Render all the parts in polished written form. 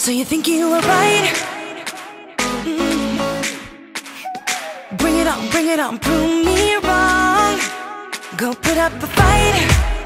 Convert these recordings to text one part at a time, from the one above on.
So you think you were right? Bring it on, prove me wrong. Go put up a fight.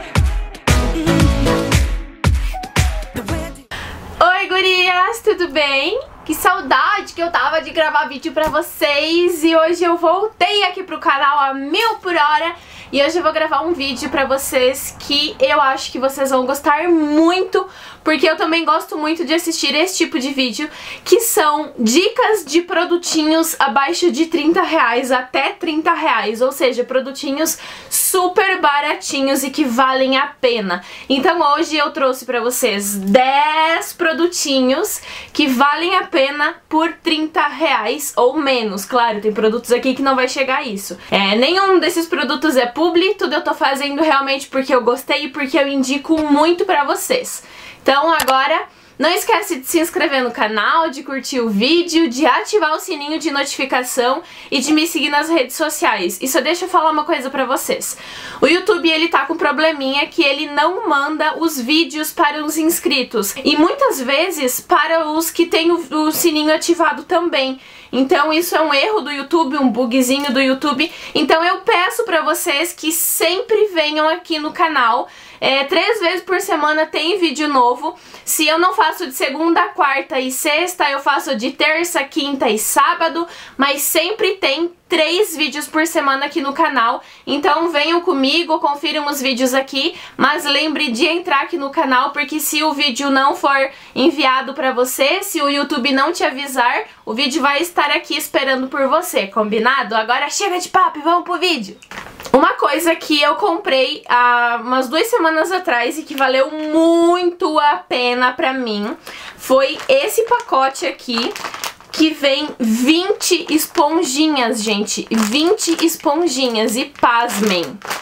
Oi, gurias, tudo bem? Que saudade que eu tava de gravar vídeo pra vocês. E hoje eu voltei aqui pro canal a 1000 por hora. E hoje eu vou gravar um vídeo pra vocês que eu acho que vocês vão gostar muito, porque eu também gosto muito de assistir esse tipo de vídeo, que são dicas de produtinhos abaixo de R$30 até R$30, ou seja, produtinhos super baratinhos e que valem a pena. Então hoje eu trouxe pra vocês 10 produtinhos que valem a pena por R$30 ou menos. Claro, tem produtos aqui que não vai chegar a isso. Nenhum desses produtos é publi, tudo eu tô fazendo realmente porque eu gostei e porque eu indico muito pra vocês. Então agora, não esquece de se inscrever no canal, de curtir o vídeo, de ativar o sininho de notificação e de me seguir nas redes sociais. E só deixa eu falar uma coisa pra vocês. O YouTube, ele tá com um probleminha que ele não manda os vídeos para os inscritos. E muitas vezes para os que têm o sininho ativado também. Então isso é um erro do YouTube, um bugzinho do YouTube. Então eu peço pra vocês que sempre venham aqui no canal. 3 vezes por semana tem vídeo novo. Se eu não faço de segunda, quarta e sexta, eu faço de terça, quinta e sábado. Mas sempre tem 3 vídeos por semana aqui no canal. Então venham comigo, confiram os vídeos aqui. Mas lembre de entrar aqui no canal, porque se o vídeo não for enviado pra você, se o YouTube não te avisar, o vídeo vai estar aqui esperando por você, combinado? Agora chega de papo e vamos pro vídeo! Uma coisa que eu comprei há umas 2 semanas atrás e que valeu muito a pena pra mim foi esse pacote aqui, que vem 20 esponjinhas, gente. 20 esponjinhas e pasmem,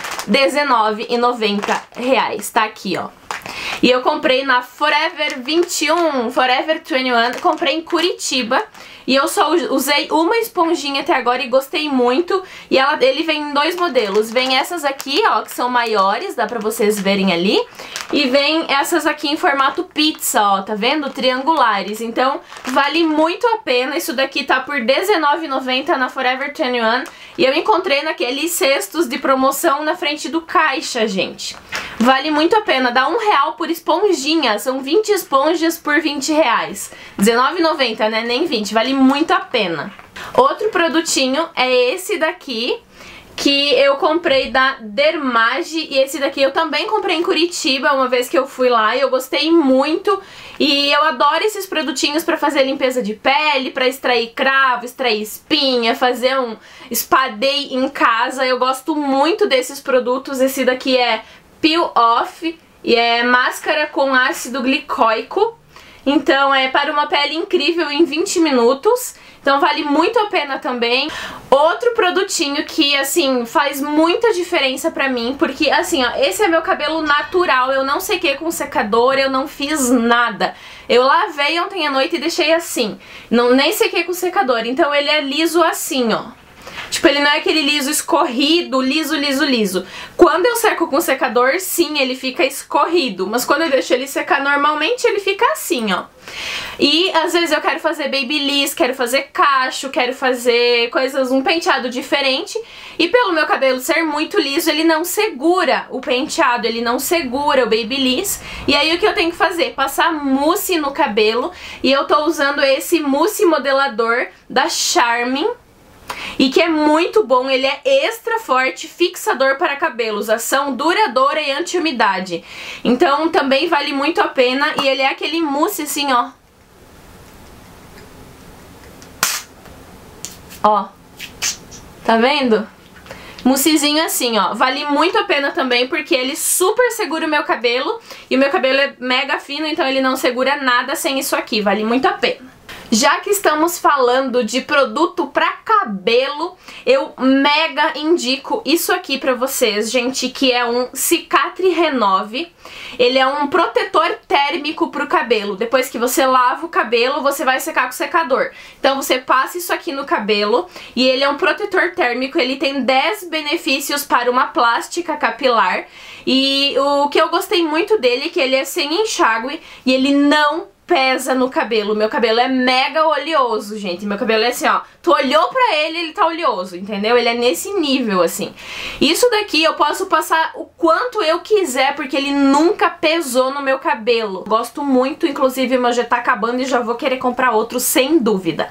R$19,90, tá aqui, ó. E eu comprei na Forever 21, Forever 21, comprei em Curitiba. E eu só usei uma esponjinha até agora e gostei muito. E ele vem em 2 modelos. Vem essas aqui, ó, que são maiores, dá pra vocês verem ali. E vem essas aqui em formato pizza, ó, tá vendo? Triangulares. Então, vale muito a pena. Isso daqui tá por R$19,90 na Forever 21. E eu encontrei naqueles cestos de promoção na frente do caixa, gente. Vale muito a pena, dá R$1 por esponjinha, são 20 esponjas por R$20. R$19,90, né? Nem 20, vale muito a pena. Outro produtinho é esse daqui, que eu comprei da Dermage, e esse daqui eu também comprei em Curitiba, uma vez que eu fui lá, e eu gostei muito. E eu adoro esses produtinhos pra fazer limpeza de pele, pra extrair cravo, extrair espinha, fazer um spa day em casa. Eu gosto muito desses produtos. Esse daqui é Peel Off e é máscara com ácido glicóico. Então é para uma pele incrível em 20 minutos. Então vale muito a pena também. Outro produtinho que, assim, faz muita diferença pra mim, porque, assim, ó, esse é meu cabelo natural, eu não sequei com secador, eu não fiz nada. Eu lavei ontem à noite e deixei assim, nem sequei com secador, então ele é liso assim, ó. Tipo, ele não é aquele liso escorrido, liso, liso, liso. Quando eu seco com secador, sim, ele fica escorrido. Mas quando eu deixo ele secar normalmente, ele fica assim, ó. E às vezes eu quero fazer babyliss, quero fazer cacho, quero fazer coisas, um penteado diferente. E pelo meu cabelo ser muito liso, ele não segura o penteado, ele não segura o babyliss. E aí o que eu tenho que fazer? Passar mousse no cabelo. E eu tô usando esse mousse modelador da Charmin. E que é muito bom, ele é extra forte, fixador para cabelos, ação duradoura e anti-umidade. Então também vale muito a pena e ele é aquele mousse assim, ó. Ó, tá vendo? Moussezinho assim, ó. Vale muito a pena também porque ele super segura o meu cabelo. E o meu cabelo é mega fino, então ele não segura nada sem isso aqui. Vale muito a pena. Já que estamos falando de produto pra cabelo, eu mega indico isso aqui pra vocês, gente, que é um Cicatri Renove. Ele é um protetor térmico pro cabelo. Depois que você lava o cabelo, você vai secar com o secador. Então você passa isso aqui no cabelo e ele é um protetor térmico, ele tem 10 benefícios para uma plástica capilar. E o que eu gostei muito dele é que ele é sem enxágue e ele não pesa no cabelo. Meu cabelo é mega oleoso, gente. Meu cabelo é assim, ó. Tu olhou pra ele, ele tá oleoso, entendeu? Ele é nesse nível, assim. Isso daqui eu posso passar o quanto eu quiser, porque ele nunca pesou no meu cabelo. Gosto muito, inclusive o meu já tá acabando e já vou querer comprar outro, sem dúvida.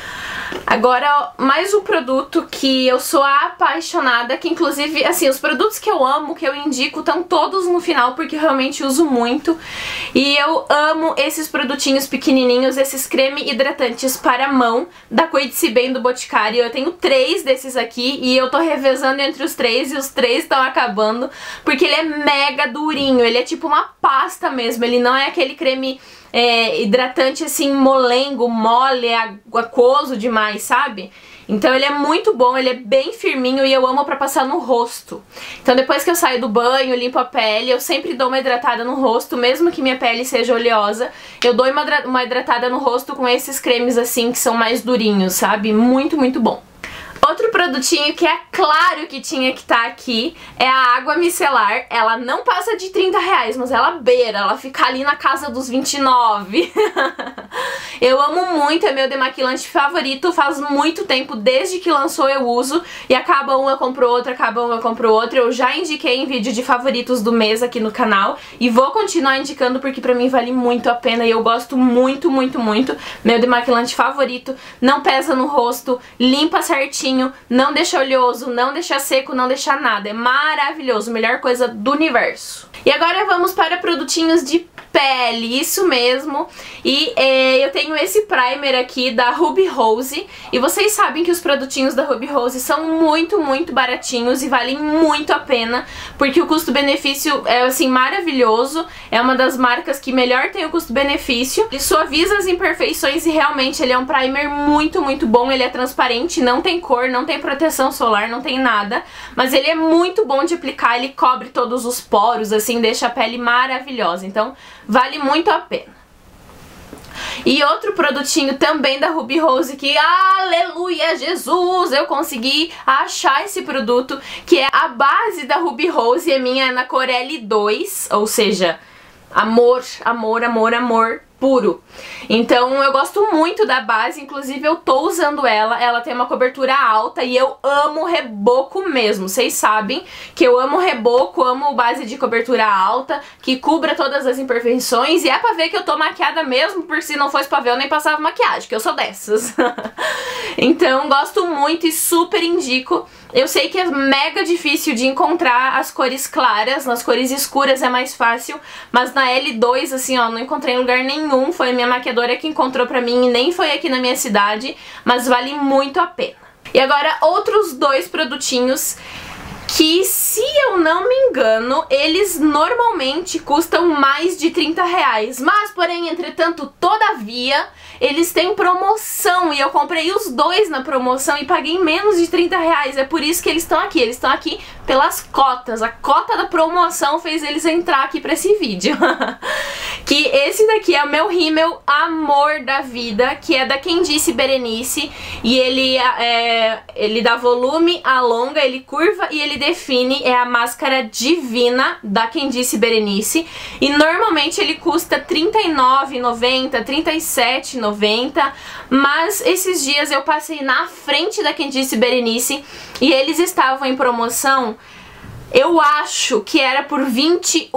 Agora, mais um produto que eu sou apaixonada, que inclusive, assim, os produtos que eu amo, que eu indico, estão todos no final, porque eu realmente uso muito. E eu amo esses produtinhos pequenininhos, esses creme hidratantes para mão, da Cuide-se Bem do Boticário. Eu tenho 3 desses aqui e eu tô revezando entre os 3 e os 3 estão acabando, porque ele é mega durinho, ele é tipo uma pasta mesmo, ele não é aquele creme... hidratante assim, molengo, mole, aquoso demais, sabe? Então ele é muito bom, ele é bem firminho e eu amo pra passar no rosto. Então depois que eu saio do banho, limpo a pele, eu sempre dou uma hidratada no rosto, mesmo que minha pele seja oleosa. Eu dou uma hidratada no rosto com esses cremes assim, que são mais durinhos, sabe? Muito, muito bom. Outro produtinho que é claro que tinha que estar aqui é a água micelar. Ela não passa de 30 reais, mas ela beira, ela fica ali na casa dos 29. Eu amo muito, é meu demaquilante favorito, faz muito tempo, desde que lançou eu uso. E acaba um eu compro outro, acaba um eu compro outro. Eu já indiquei em vídeo de favoritos do mês aqui no canal e vou continuar indicando porque pra mim vale muito a pena e eu gosto muito, muito, muito. Meu demaquilante favorito, não pesa no rosto, limpa certinho, não deixa oleoso, não deixa seco, não deixa nada. É maravilhoso, melhor coisa do universo. E agora vamos para produtinhos de pele, isso mesmo. E eu tenho esse primer aqui da Ruby Rose. E vocês sabem que os produtinhos da Ruby Rose são muito, muito baratinhos e valem muito a pena, porque o custo-benefício é assim maravilhoso. É uma das marcas que melhor tem o custo-benefício. Ele suaviza as imperfeições e realmente ele é um primer muito, muito bom. Ele é transparente, não tem cor, não tem proteção solar, não tem nada, mas ele é muito bom de aplicar, ele cobre todos os poros, assim, deixa a pele maravilhosa, então vale muito a pena. E outro produtinho também da Ruby Rose que, aleluia, Jesus, eu consegui achar esse produto, que é a base da Ruby Rose, a minha é na cor L2, ou seja, amor, amor, amor, amor puro. Então eu gosto muito da base, inclusive eu tô usando ela tem uma cobertura alta e eu amo reboco mesmo. Vocês sabem que eu amo reboco, amo base de cobertura alta, que cubra todas as imperfeições, e é pra ver que eu tô maquiada mesmo, porque se não fosse pra ver eu nem passava maquiagem, que eu sou dessas. Então gosto muito e super indico. Eu sei que é mega difícil de encontrar as cores claras, nas cores escuras é mais fácil, mas na L2, assim, ó, não encontrei em lugar nenhum, foi a minha maquiadora que encontrou pra mim e nem foi aqui na minha cidade, mas vale muito a pena. E agora, outros 2 produtinhos que, se eu não me engano, eles normalmente custam mais de 30 reais, mas, porém, entretanto, todavia, eles têm promoção e eu comprei os 2 na promoção e paguei menos de 30 reais, é por isso que eles estão aqui pelas cotas, a cota da promoção fez eles entrar aqui pra esse vídeo. Que esse daqui é o meu rímel amor da vida, que é da Quem Disse Berenice, e ele dá volume, alonga, ele curva e ele define, é a máscara divina da Quem Disse Berenice, e normalmente ele custa R$ 39,90, R$ 37,90, mas esses dias eu passei na frente da Quem Disse Berenice e eles estavam em promoção. Eu acho que era por R$21,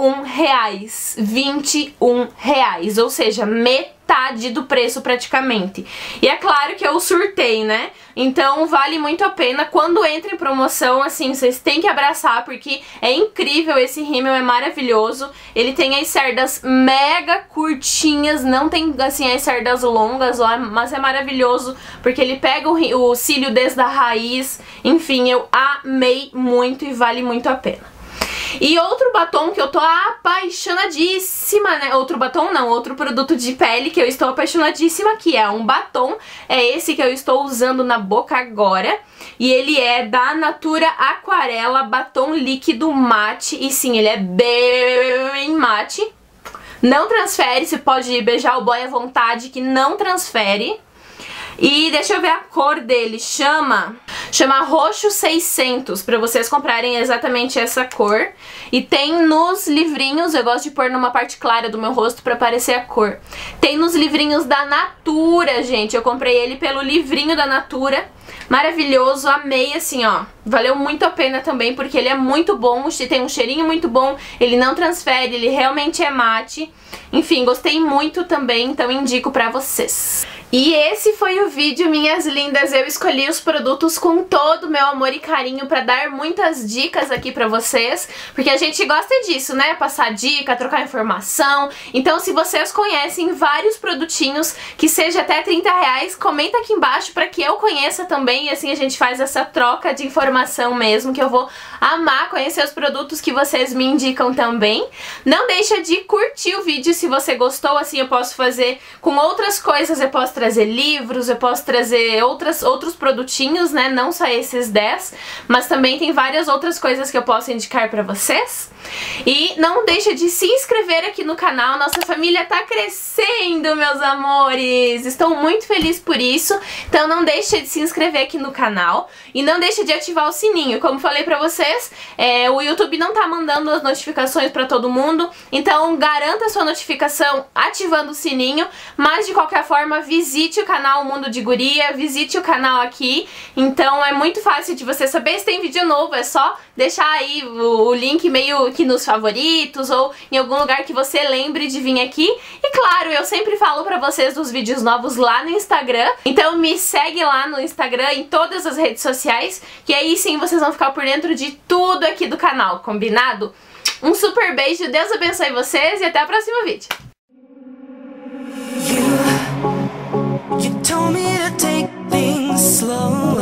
R$21, ou seja, metade do preço praticamente. E é claro que eu surtei, né? Então vale muito a pena. Quando entra em promoção, assim, vocês têm que abraçar, porque é incrível, esse rímel é maravilhoso. Ele tem as cerdas mega curtinhas, não tem, assim, as cerdas longas, ó, mas é maravilhoso, porque ele pega o cílio desde a raiz. Enfim, eu amei muito e vale muito a pena. E outro batom que eu tô apaixonadíssima, né? Outro batom não, outro produto de pele que eu estou apaixonadíssima, que é um batom. É esse que eu estou usando na boca agora. E ele é da Natura Aquarela Batom Líquido Mate. E sim, ele é bem mate. Não transfere, você pode beijar o boy à vontade, que não transfere. E deixa eu ver a cor dele, chama Roxo 600, pra vocês comprarem exatamente essa cor. E tem nos livrinhos, eu gosto de pôr numa parte clara do meu rosto pra aparecer a cor. Tem nos livrinhos da Natura, gente, eu comprei ele pelo livrinho da Natura. Maravilhoso, amei, assim, ó. Valeu muito a pena também, porque ele é muito bom, tem um cheirinho muito bom, ele não transfere, ele realmente é mate. Enfim, gostei muito também, então indico pra vocês. E esse foi o vídeo, minhas lindas. Eu escolhi os produtos com todo o meu amor e carinho pra dar muitas dicas aqui pra vocês, porque a gente gosta disso, né? Passar dica, trocar informação. Então, se vocês conhecem vários produtinhos que seja até R$30, comenta aqui embaixo pra que eu conheça também, e assim a gente faz essa troca de informação mesmo, que eu vou amar conhecer os produtos que vocês me indicam também. Não deixa de curtir o vídeo se você gostou, assim eu posso fazer com outras coisas, eu posso trazer livros, eu posso trazer outros produtinhos, né, não só esses 10, mas também tem várias outras coisas que eu posso indicar pra vocês. E não deixa de se inscrever aqui no canal, nossa família tá crescendo, meus amores, estou muito feliz por isso, então não deixa de se inscrever aqui no canal e não deixa de ativar o sininho. Como falei pra vocês, o YouTube não tá mandando as notificações pra todo mundo, então garanta a sua notificação ativando o sininho, mas de qualquer forma visite o canal Mundo de Guria, visite o canal aqui, então é muito fácil de você saber se tem vídeo novo, é só deixar aí o link meio que nos favoritos ou em algum lugar que você lembre de vir aqui. E claro, eu sempre falo pra vocês dos vídeos novos lá no Instagram, então me segue lá no Instagram, em todas as redes sociais, que aí sim vocês vão ficar por dentro de tudo aqui do canal, combinado? Um super beijo, Deus abençoe vocês e até o próximo vídeo. You told me to take things slow,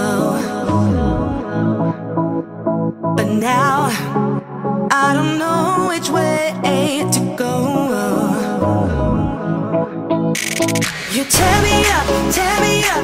but now I don't know which way to go. You tear me up,